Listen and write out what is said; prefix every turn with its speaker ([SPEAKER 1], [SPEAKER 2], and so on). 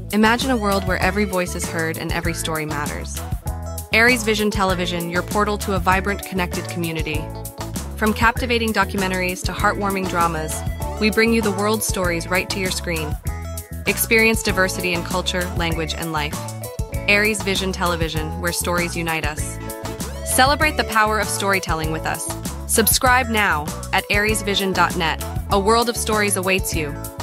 [SPEAKER 1] Imagine a world where every voice is heard and every story matters. Aries Vision Television, your portal to a vibrant, connected community. From captivating documentaries to heartwarming dramas, we bring you the world's stories right to your screen. Experience diversity in culture, language, and life. Aries Vision Television, where stories unite us. Celebrate the power of storytelling with us. Subscribe now at ariesvision.net. A world of stories awaits you.